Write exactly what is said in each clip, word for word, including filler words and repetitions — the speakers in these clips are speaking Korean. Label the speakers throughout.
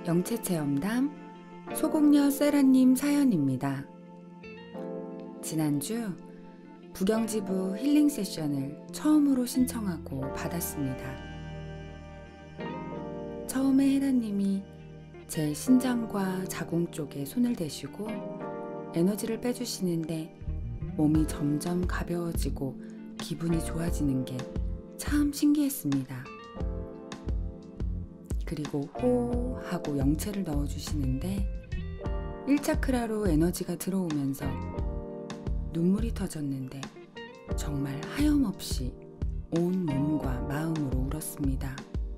Speaker 1: 영체체험담 소공녀 세라님 사연입니다. 지난주 부경지부 힐링 세션을 처음으로 신청하고 받았습니다. 처음에 헤라님이 제 신장과 자궁 쪽에 손을 대시고 에너지를 빼주시는데 몸이 점점 가벼워지고 기분이 좋아지는 게 참 신기했습니다. 그리고 호 하고 영체를 넣어주시는데 일 차크라로 에너지가 들어오면서 눈물이 터졌는데 정말 하염없이 온 몸과 마음으로 울었습니다.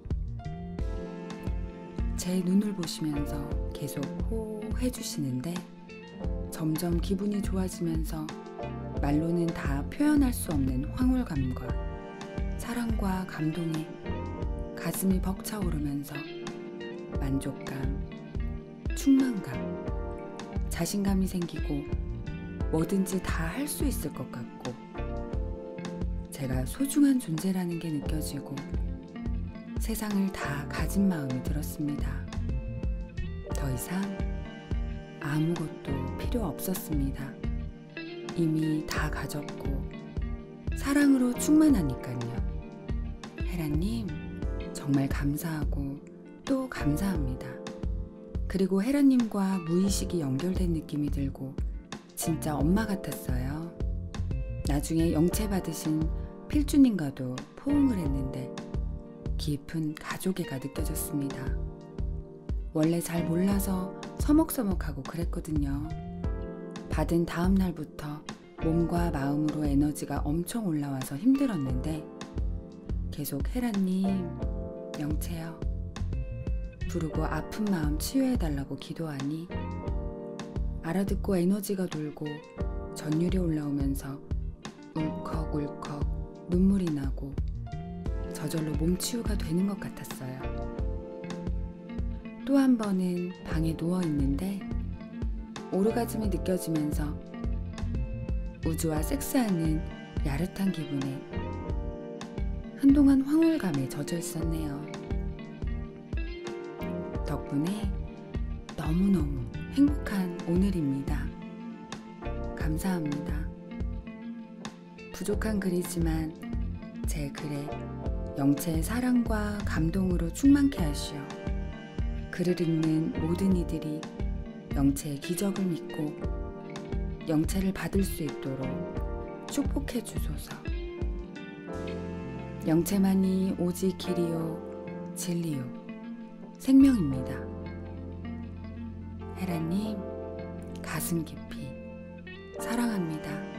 Speaker 1: 제 눈을 보시면서 계속 호 해주시는데 점점 기분이 좋아지면서 말로는 다 표현할 수 없는 황홀감과 사랑과 감동에 가슴이 벅차오르면서 만족감, 충만감, 자신감이 생기고 뭐든지 다 할 수 있을 것 같고 제가 소중한 존재라는 게 느껴지고 세상을 다 가진 마음이 들었습니다. 더 이상 아무것도 필요 없었습니다. 이미 다 가졌고 사랑으로 충만하니까요. 헤라님 정말 감사하고 또 감사합니다. 그리고 헤라님과 무의식이 연결된 느낌이 들고 진짜 엄마 같았어요. 나중에 영체 받으신 필주님과도 포옹을 했는데 깊은 가족애가 느껴졌습니다. 원래 잘 몰라서 서먹서먹하고 그랬거든요. 받은 다음 날부터 몸과 마음으로 에너지가 엄청 올라와서 힘들었는데 계속 헤라님, 영체요 부르고 아픈 마음 치유해달라고 기도하니 알아듣고 에너지가 돌고 전율이 올라오면서 울컥울컥 눈물이 나고 저절로 몸치유가 되는 것 같았어요. 또 한 번은 방에 누워있는데 오르가즘이 느껴지면서 우주와 섹스하는 야릇한 기분에 한동안 황홀감에 젖어 있었네요. 덕분에 너무너무 행복한 오늘입니다. 감사합니다. 부족한 글이지만 제 글에 영체의 사랑과 감동으로 충만케 하시어 글을 읽는 모든 이들이 영체의 기적을 믿고 영체를 받을 수 있도록 축복해 주소서. 영체만이 오직 길이요 진리요 생명입니다. 헤라님 가슴 깊이 사랑합니다.